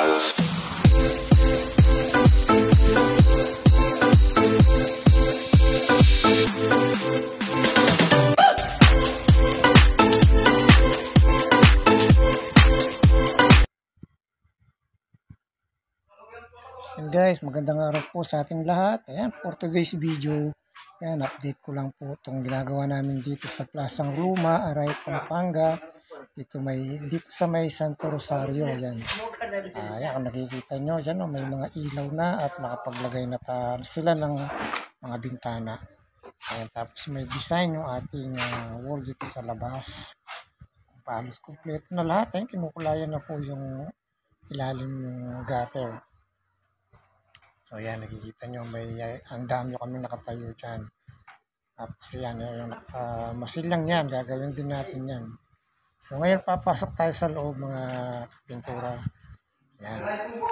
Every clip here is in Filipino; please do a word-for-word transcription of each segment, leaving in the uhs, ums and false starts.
And guys, magandang araw po sa ating lahat. Ayan, for today's video, ayan, update ko lang po itong ginagawa namin dito sa Plasang Ruma, Aray, Pampanga. Dito may dito sa may Santo Rosario, ayan. Uh, ayan, kung nakikita nyo, dyan, oh, may mga ilaw na at nakapaglagay na ta sila ng mga bintana. Ayan, tapos may design yung ating uh, wall dito sa labas. Palos kompleto na lahat. Ayan, kinukulayan na po yung ilalim yung gutter. So yan, nakikita nyo, may ang dami kami nakatayo dyan. Tapos yan, yung uh, masil lang yan, gagawin din natin yan. So ngayon papasok tayo sa loob mga pintura. Yan.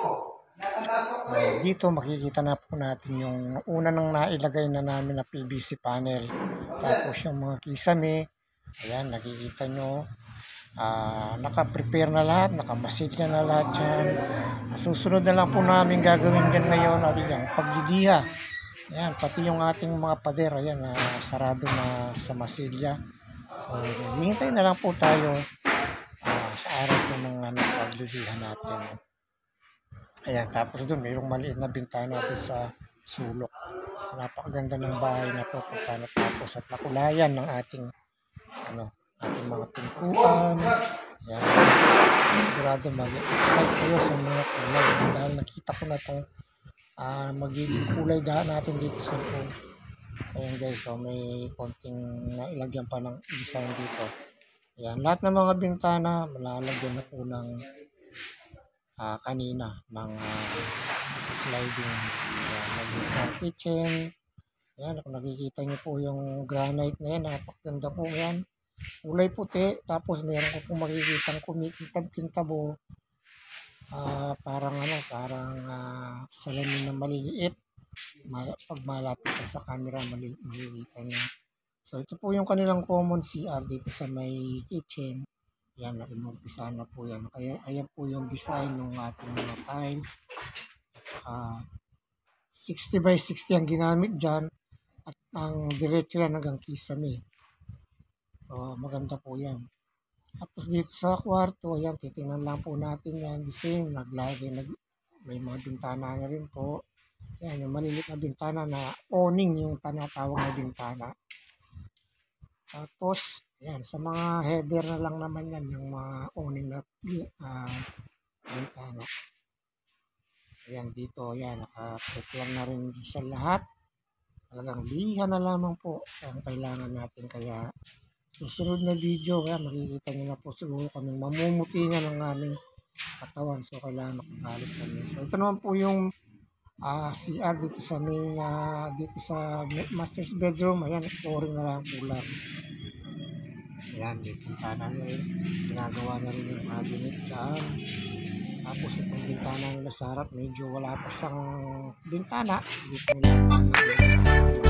Uh, dito makikita na po natin yung una nang nailagay na namin na P V C panel. Tapos yung mga kisame, ayan, nakikita nyo. Uh, naka-prepare na lahat, nakamasid na lahat dyan. Susunod na lang po namin gagawin dyan ngayon at yung pagliliha. Ayan, pati yung ating mga pader, ayan, uh, sarado na sa masilya. So, hintay na lang po tayo uh, sa araw po ng ano, pagliliha natin. Ayan, tapos doon, mayroong maliit na bintana natin sa sulok. So, napakaganda ng bahay na po kung paano tapos at nakulayan ng ating ano, ating mga pintuan. Ayan. Sigurado mag-excite kayo sa mga kulay. Dahil nakita ko na itong uh, magiging kulay daan natin dito sa loob. Ayan guys, so may konting nailagyan pa ng design dito. Ayan, lahat ng mga bintana malalagyan na po ng uh, kanina ng uh, sliding. Ayan, maging sa kitchen. Ayan, kung nakikita nyo po yung granite na yan, napakaganda po yan. Kulay puti, tapos meron ko pong makikitang kumikintab-kintabo. Uh, parang ano, parang uh, salamin na maliliit. Mal pag malapit sa camera, makikita niya. So ito po yung kanilang common C R dito sa may kitchen. Yan, inumpisa na po yan. Kaya ayan po yung design ng ating mga tiles. Uh, sixty by sixty ang ginamit dyan. At ang diretso yan hanggang kisame. So, maganda po yan. Tapos dito sa kwarto, ayan, titingnan lang po natin yan. The same, naglagay, nag, may mga bintana na rin po. Ayan, yung maliliit na bintana na awning yung tanatawag na bintana. Tapos, ayan, sa mga header na lang naman yan, yung mga awning na uh, bintana. Ayan, dito, ayan, naka-prepare na rin sa lahat. Talagang liha na lamang po ang kailangan natin, kaya susunod na video, kaya makikita nyo na po siguro kaming mamumutingan ng aming katawan. So, kailangan makakalip kami. So, ito naman po yung uh, C R dito sa main, uh, dito sa master's bedroom. Ayan, flooring na lang kulang. Ayan, dito bintana na rin. Ginagawa na rin yung cabinet dyan. Tapos itong bintana nila sa harap, medyo wala pa siyang bintana. Dito yung bintana.